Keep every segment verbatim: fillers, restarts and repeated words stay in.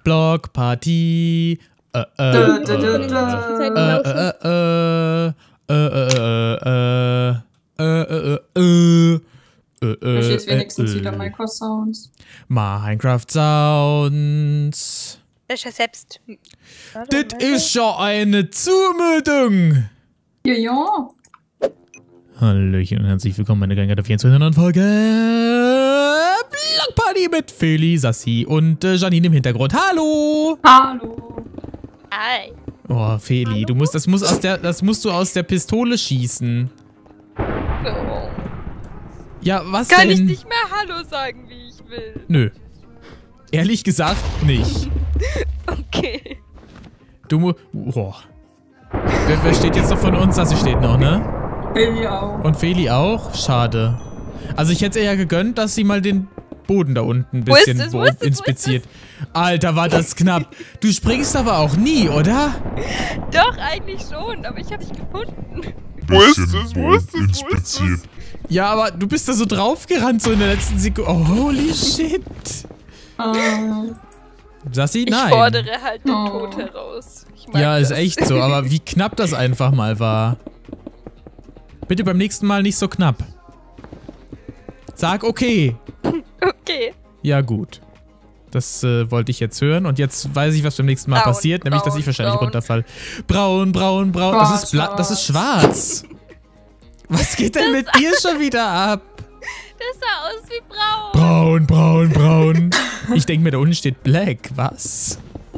Blockparty. Äh, äh, äh, äh, äh, äh, äh, äh, äh, Da steht wenigstens wieder Minecraft Sounds. Minecraft Sounds. Das ist ja selbst. Das ist ja eine Zumutung. Ja, ja. Hallöchen und herzlich willkommen, meine Gänger der vierundzwanzigsten Folge Blockparty mit Feli, Sassi und äh, Janine im Hintergrund. Hallo! Hallo! Hi! Oh, Feli, Hallo? du musst, das, muss aus der, das musst du aus der Pistole schießen. Oh. Ja, was Kann denn? ich nicht mehr Hallo sagen, wie ich will? Nö. Ehrlich gesagt, nicht. Okay. Du musst... Oh. Wer, wer steht jetzt noch von uns? Sassi steht noch, ne? Feli auch. Und Feli auch? Schade. Also ich hätte ihr ja gegönnt, dass sie mal den Boden da unten ein Wo ist bisschen es? Wo ist es? inspiziert. Alter, war das knapp. Du springst aber auch nie, oder? Doch, eigentlich schon, aber ich habe dich gefunden. Wo ist es? Wo ist es? Wo ist es? Ja, aber du bist da so draufgerannt, so in der letzten Sekunde. Oh, holy shit. Uh, Sassi, nein. Ich fordere halt den Oh. Tod heraus. Ich mag Ja, ist das. echt so, aber wie knapp das einfach mal war. Bitte beim nächsten Mal nicht so knapp. Sag okay. Okay. Ja, gut. Das äh, wollte ich jetzt hören und jetzt weiß ich, was beim nächsten Mal Braun, passiert, nämlich, dass ich braun, wahrscheinlich braun. runterfall. Braun, braun, braun. Das Schwarz, ist, bla das ist schwarz. Was geht denn mit dir schon wieder ab? Das sah aus wie braun. Braun, braun, braun. Ich denke mir, da unten steht Black. Was?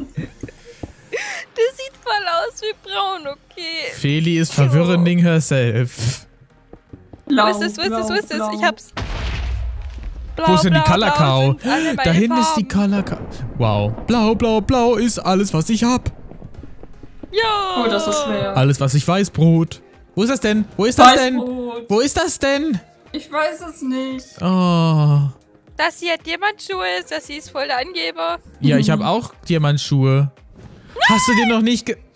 Das sieht voll aus wie braun, okay. Feli ist verwirrending herself. blau, Wo ist es, wo ist es, wo ist es? blau. Ich hab's. Blau, Wo ist denn die blau, Color blau Cow? sind alle meine Dahin ist die Farben. Color Cow. Wow. Blau, blau, blau ist alles, was ich hab. Ja. Oh, das ist schwer. Alles, was ich weiß, Brot. Wo ist das denn? Wo ist das denn? Weißbrot. Wo ist das denn? Ich weiß es nicht. Oh. Das hier hat Diamantschuhe, das hier ist voll der Angeber. Ja, ich habe auch Diamantschuhe. Hast du dir noch nicht ge...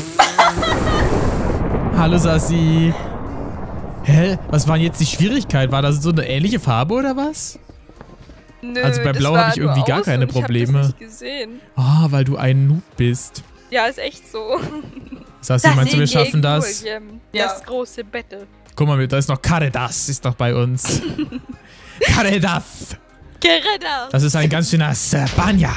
Hallo, Sassi. Hä? Was war denn jetzt die Schwierigkeit? War das so eine ähnliche Farbe oder was? Nö, Also bei das Blau war hab ich nur irgendwie gar außen keine und ich hab Probleme. das nicht gesehen. Ah, weil du ein Noob bist. Ja, ist echt so. Sassi, meinst du, wir gegen schaffen das? William, Ja. Das große Battle. Guck mal, da ist noch Caredas, ist doch bei uns. Caredas. Gereda. Das ist ein ganz schöner Spanier.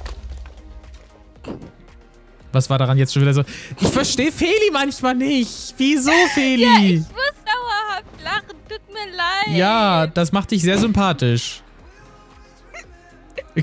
Was war daran jetzt schon wieder so? Ich verstehe Feli manchmal nicht. Wieso, Feli? Ja, ich muss dauerhaft lachen, tut mir leid. Ja, das macht dich sehr sympathisch. Äh?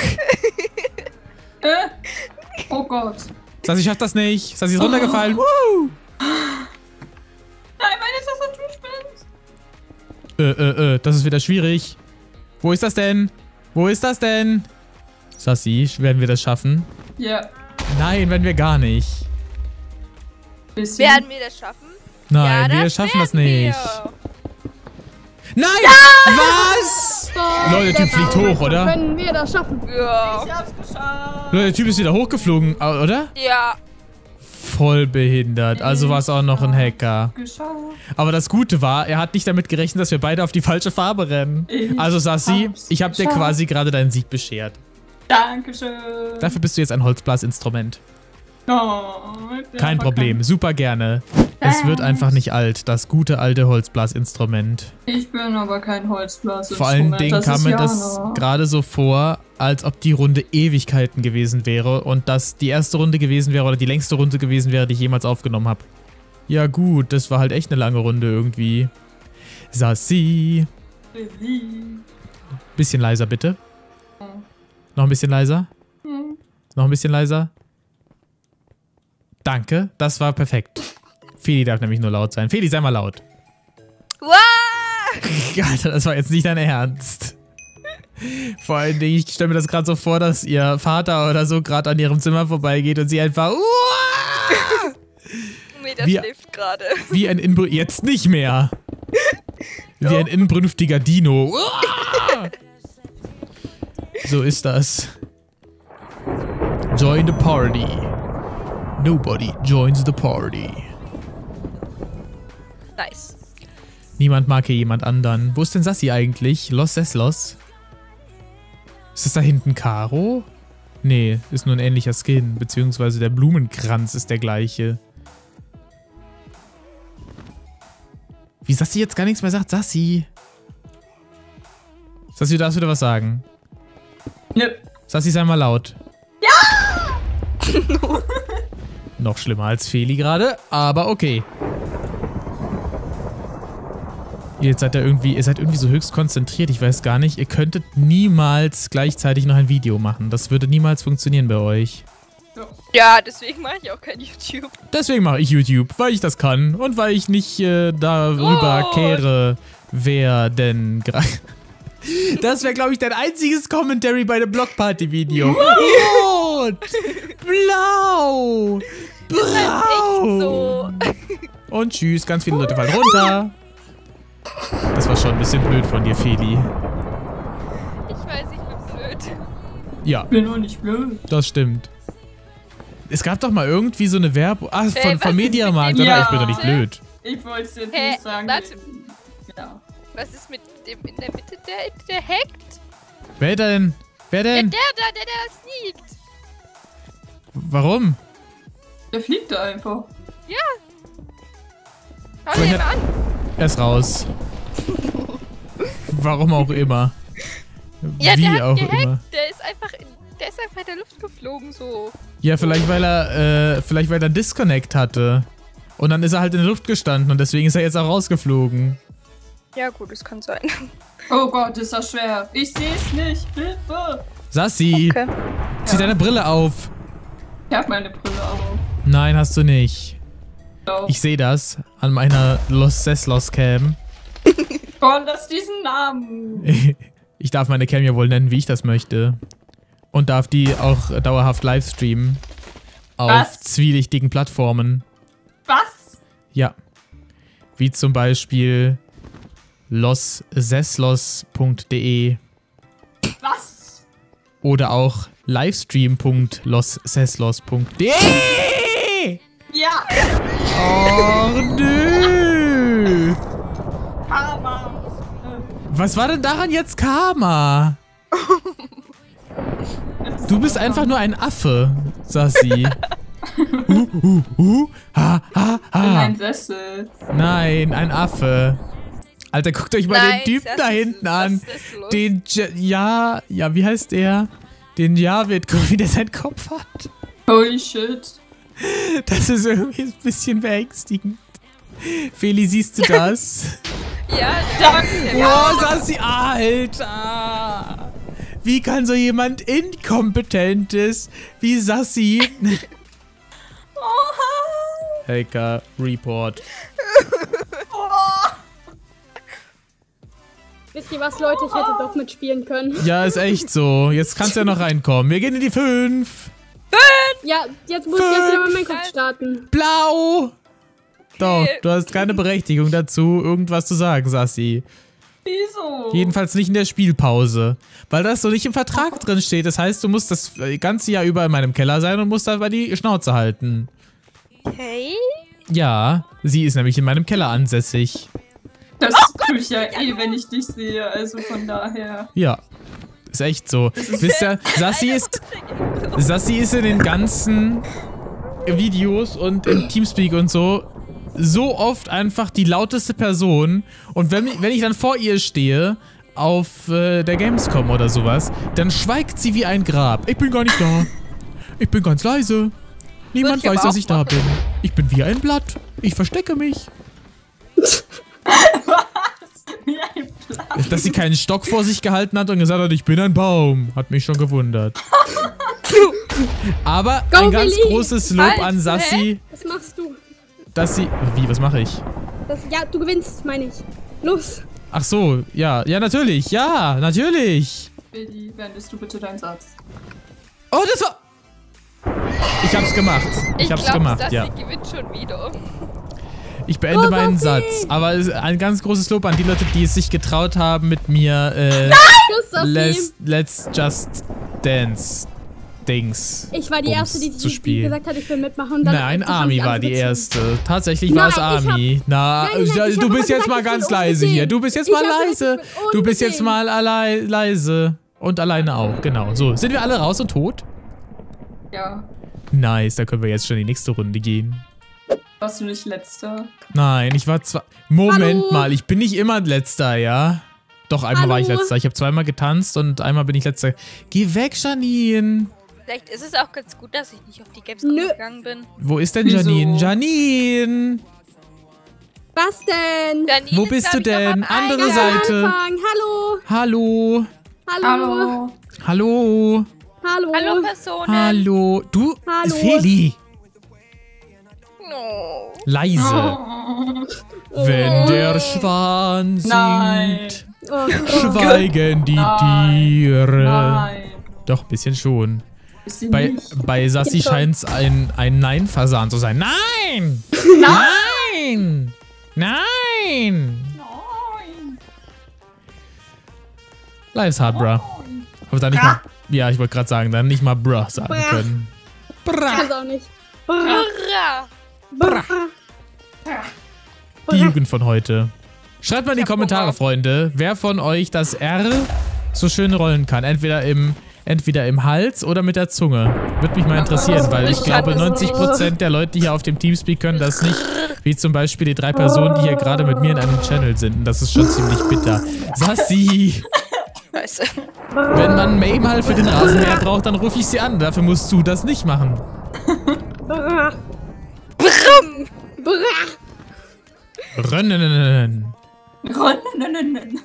Oh Gott. Sassi schafft das nicht. Sassi ist runtergefallen. Woo! Nein, meine Tastatur spinnt. Äh, äh, äh, das ist wieder schwierig. Wo ist das denn? Wo ist das denn? Sassi, werden wir das schaffen? Ja. Nein, werden wir gar nicht. Bisschen. Werden wir das schaffen? Nein, ja, wir das schaffen das werden nicht. wir. Nein! Was? Leute, der Typ fliegt hoch, oder? Können wir das schaffen? Ja. Ich hab's geschafft. Leute, der Typ ist wieder hochgeflogen, oder? Ja. Voll behindert. Also war es auch noch ein Hacker. Geschafft. Aber das Gute war, er hat nicht damit gerechnet, dass wir beide auf die falsche Farbe rennen. Ich Also Sassi, hab's ich habe dir geschafft. quasi gerade deinen Sieg beschert. Dankeschön. Dafür bist du jetzt ein Holzblasinstrument. Oh, der Kein war Problem, super gerne. Es wird einfach nicht alt, das gute alte Holzblasinstrument. kein- Ich bin aber kein Holzblas. Vor allen Dingen kam mir das gerade so vor, als ob die Runde Ewigkeiten gewesen wäre und das die erste Runde gewesen wäre oder die längste Runde gewesen wäre, die ich jemals aufgenommen habe. Ja gut, das war halt echt eine lange Runde irgendwie. Sassi. Bisschen leiser bitte. Noch ein bisschen leiser. Noch ein bisschen leiser. Danke, das war perfekt. Feli darf nämlich nur laut sein. Feli, sei mal laut. Wow. Alter, das war jetzt nicht dein Ernst. Vor allen Dingen, ich stelle mir das gerade so vor, dass ihr Vater oder so gerade an ihrem Zimmer vorbeigeht und sie einfach Uah! Nee, der Wir- schläft gerade. wie ein Inbrü jetzt nicht mehr. Wie ein inbrünstiger Dino. Uah! So ist das. Join the party. Nobody joins the party. Nice. Niemand mag hier jemand anderen. Wo ist denn Sassi eigentlich? Los Seslos? Ist das da hinten Caro? Nee, ist nur ein ähnlicher Skin, beziehungsweise der Blumenkranz ist der gleiche. Wie Sassi jetzt gar nichts mehr sagt, Sassi. Sassi, du darfst wieder was sagen. Nö. Sassi, sei mal laut. Ja! Noch schlimmer als Feli gerade, aber okay. Jetzt seid ihr irgendwie, ihr seid irgendwie so höchst konzentriert, ich weiß gar nicht. Ihr könntet niemals gleichzeitig noch ein Video machen. Das würde niemals funktionieren bei euch. Ja, deswegen mache ich auch kein YouTube. Deswegen mache ich YouTube, weil ich das kann und weil ich nicht äh, darüber Oh. kehre, wer denn gerade... Das wäre, glaube ich, dein einziges Commentary bei dem Blockparty-Video. Rot! Blau! Braun! So. Und tschüss, ganz viele Leute fallen runter. Das war schon ein bisschen blöd von dir, Feli. Ich weiß, ich bin blöd. Ja, Ich bin doch nicht blöd. das stimmt. Es gab doch mal irgendwie so eine Werbung... Ah, Hey, von, was von ist Mediamarkt, mit dem- oder? Ja. Ich bin doch nicht blöd. Ich wollte es jetzt Hä? nicht sagen. Warte. Ja. Was ist mit dem in der Mitte, der, der hackt? Wer denn? Wer Ja, denn? der da, der da sneakt. Warum? Der fliegt da einfach. Schau Woher- dir mal an. Er ist raus. Warum auch immer. Ja, Wie der hat auch gehackt. immer. Der ist einfach in, der ist einfach in der Luft geflogen, so. Ja, vielleicht weil er, äh, vielleicht weil er einen Disconnect hatte. Und dann ist er halt in der Luft gestanden und deswegen ist er jetzt auch rausgeflogen. Ja, gut, das kann sein. Oh Gott, ist das schwer. Ich sehe es nicht. Hilfe. Sassi, Okay. zieh deine Brille auf. Ich hab meine Brille auf. Nein, hast du nicht. Doch. Ich sehe das an meiner Los Seslos Cam. Gott, lass diesen Namen. Ich darf meine Cam ja wohl nennen, wie ich das möchte. Und darf die auch dauerhaft livestreamen. Auf Was? zwielichtigen Plattformen. Was? Ja. Wie zum Beispiel losseslos punkt de Was? oder auch livestream punkt losseslos punkt de. Ja. Oh nö. Karma. Was war denn daran jetzt Karma? Du bist einfach nur ein Affe, Sassi. Uh, uh, uh, ha, ha, In ha. ein Sessel. Nein, ein Affe. Alter, guckt euch mal Nein, den Typen das da ist- hinten an. das ist los. Den, J ja, ja, wie heißt der? Den Javid, guck, wie der seinen Kopf hat. Holy shit. Das ist irgendwie ein bisschen beängstigend. Feli, siehst du das? Ja, Danke. Oh, Sassi, Alter. Wie kann so jemand Inkompetentes wie Sassi... Hacker, Report. Wisst ihr was, Leute? Ich hätte doch mitspielen können. Ja, ist echt so. Jetzt kannst du ja noch reinkommen. Wir gehen in die fünf. Ja, jetzt muss ich erst wieder mit meinem Kopf starten. Blau. Doch, du hast keine Berechtigung dazu, irgendwas zu sagen, Sassi. Wieso? Jedenfalls nicht in der Spielpause. Weil das so nicht im Vertrag drin steht. Das heißt, du musst das ganze Jahr über in meinem Keller sein und musst dabei die Schnauze halten. Okay. Ja, sie ist nämlich in meinem Keller ansässig. Das tue ich ja eh, wenn ich dich sehe. Also von daher. Ja, ist echt so. Wisst ihr, Sassi ist, Sassi ist in den ganzen Videos und in Teamspeak und so so oft einfach die lauteste Person. Und wenn, wenn ich dann vor ihr stehe, auf äh, der Gamescom oder sowas, dann schweigt sie wie ein Grab. Ich bin gar nicht da. Ich bin ganz leise. Niemand Würde ich weiß, aber dass auch ich da machen. bin. Ich bin wie ein Blatt. Ich verstecke mich. Wie ein Plan. Dass sie keinen Stock vor sich gehalten hat und gesagt hat, ich bin ein Baum. Hat mich schon gewundert. Aber Go, ein ganz Willi! großes Lob Was? an Sassi, Was machst du? dass sie... Wie, was mache ich? Das, ja, du gewinnst, meine ich. Los. Ach so, ja, ja, natürlich, ja, natürlich. Billy, beendest du bitte deinen Satz. Oh, das war... Ich hab's gemacht. Ich, Ich hab's glaube, gemacht, Sassi ja. gewinnt schon wieder. Ich beende Oh, meinen Sassi! Satz. Aber es ist ein ganz großes Lob an die Leute, die es sich getraut haben, mit mir äh, Tschüss, Sassi. Let's, Let's Just Dance Dings. Ich war die Bums Erste, die, zu die, die spielen. gesagt hat, ich will mitmachen. Und dann Nein, haben Armi war andere die gezogen. erste. Tatsächlich war Nein, es ich hab- Armi. Na, Nein, nein, ich du hab bist aber jetzt gesagt, mal ich ganz bin leise unbedingt. hier. Du bist jetzt Ich mal hab gesagt, leise. ich bin Du bist jetzt unbedingt. mal allei leise. Und alleine auch, genau. So, sind wir alle raus und tot? Ja. Nice, da können wir jetzt schon in die nächste Runde gehen. Warst du nicht letzter? Nein, ich war zwar... Moment Hallo. mal, ich bin nicht immer letzter, ja? Doch, einmal Hallo. war ich letzter. Ich habe zweimal getanzt und einmal bin ich letzter. Geh weg, Janine. Vielleicht ist es auch ganz gut, dass ich nicht auf die Gamescom Nö. gegangen bin. Wo ist denn Wieso? Janine? Janine! Was denn? Janine Wo ist, bist du glaub ich, noch denn? am Andere Eingang. Seite. Anfang. Hallo. Hallo. Hallo. Hallo. Hallo. Hallo. Hallo, Personen. Hallo. Du? Hallo. Feli. No. Leise. Oh. Wenn der Schwan Nein. singt, Oh, oh. schweigen die Nein. Tiere. Nein. Doch, ein bisschen schon. Ist sie Bei, nicht? bei Sassi Geht schon. scheint es ein, ein Nein-Fasan zu sein. Nein! Nein. Nein! Nein! Nein. Life's hard, bruh. Aber dann nicht mal... Ja, ich wollte gerade sagen, dann nicht mal bruh sagen Bruh. können. Ich Bruh. kann's auch nicht. Hurra. Brr. Die Jugend von heute. Schreibt mal in die Kommentare, Freunde, wer von euch das R so schön rollen kann. Entweder im, entweder im Hals oder mit der Zunge. Würde mich mal interessieren, weil ich Ich glaube, kann das neunzig Prozent der Leute hier auf dem Teamspeak können das nicht. Wie zum Beispiel die drei Personen, die hier gerade mit mir in einem Channel sind. Und das ist schon ziemlich bitter. Sassi! Scheiße. Wenn man May mal für den Rasenmäher braucht, dann rufe ich sie an. Dafür musst du das nicht machen. Brr. Brumm. Brr. Rönnenen. Rönnenen.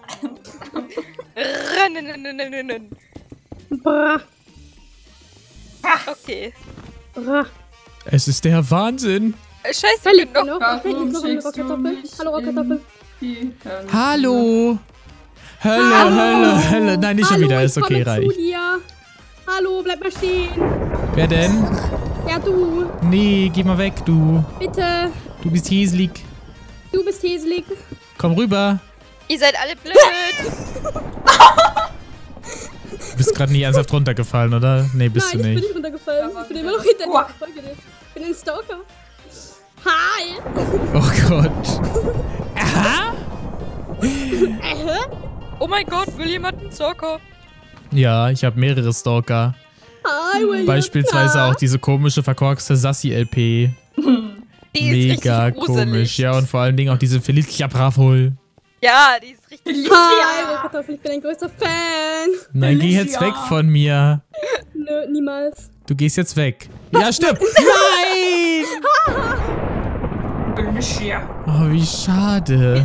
Rönnenenenenenen. Brr. Okay. Brr. Es ist der Wahnsinn. Äh, Scheiße, Wer ich liegt bin denn noch... noch? Da liegt noch eine schickst du Rockkartoffel. mich Hallo, Rockkartoffel. in die Hölle? Hallo. Hölle, Hallo. Hölle, Hölle. Nein, nicht schon Hallo, wieder. ich Ist okay, komme reicht. zu dir. Hallo, bleib mal stehen. Wer denn? Ja, du. Nee, geh mal weg, du. Bitte. Du bist häslig. Du bist häselig. Komm rüber. Ihr seid alle blöd. Du bist gerade nicht ernsthaft runtergefallen, oder? Nee, bist Nein, ich du bin nicht. nicht runtergefallen. Ja, Ich bin immer noch hinter dir. Uah. Ich folge dir. Ich bin ein Stalker. Hi. Oh Gott. Aha. Äh? Oh mein Gott, will jemand einen Zocker? Ja, ich habe mehrere Stalker. Hi, William. Beispielsweise Na? auch diese komische, verkorkste Sassi-L P. Die Mega ist richtig gruselig. komisch. Ja, und vor allen Dingen auch diese Felicia Bravol. Ja, die ist richtig... Hi, Rockkartoffel. Ich bin ein größter Fan. Nein, geh jetzt Felicia. weg von mir. Nö, niemals. Du gehst jetzt weg. Ja, stimmt. Nein! Felicia. Oh, wie schade.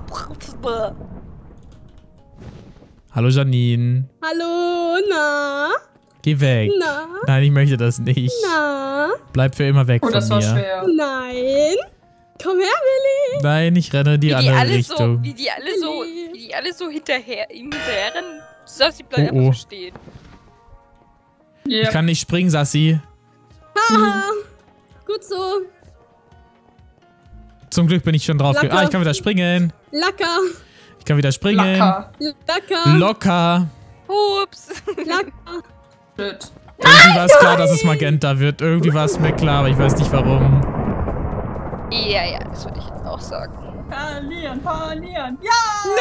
Hallo Janine. Hallo, na? Geh weg. Na? Nein, ich möchte das nicht. Na? Bleib für immer weg Oh, von das war mir. schwer. Nein. Komm her, Willi. Nein, ich renne die Wie die andere alle Richtung. so, wie die alle so, wie die alle so hinterher, ihm hinterherrennen. Sassi bleibt Oh, oh. einfach so stehen. Ich Ja. kann nicht springen, Sassi. Haha. Gut so. Zum Glück bin ich schon drauf. ge- Lacker. Ah, ich kann wieder springen. Lacker. Ich kann wieder springen. Lacker. Lacker. Locker. Ups. Lacker. Shit. Irgendwie war es klar, dass es Magenta wird. Irgendwie war es mir klar, aber ich weiß nicht warum. Ja, ja, das würde ich jetzt auch sagen. Verlieren, verlieren. Ja!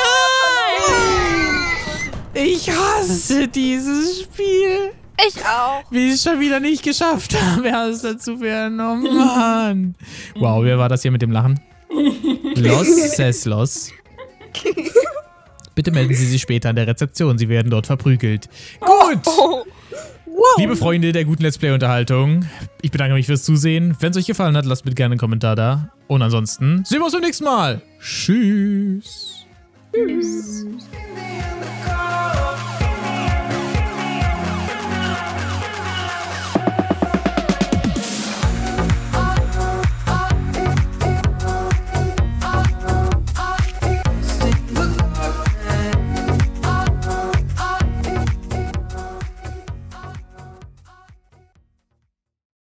Nein! Ich hasse dieses Spiel. Ich auch. Wie ich es schon wieder nicht geschafft habe. Wer ist dazu werden? Oh Mann. Wow, wer war das hier mit dem Lachen? Los Seslos. Bitte melden Sie sich später an der Rezeption. Sie werden dort verprügelt. Gut. Oh. Wow. Liebe Freunde der guten Let's Play-Unterhaltung, ich bedanke mich fürs Zusehen. Wenn es euch gefallen hat, lasst bitte gerne einen Kommentar da. Und ansonsten sehen wir uns beim nächsten Mal. Tschüss. Tschüss. Tschüss.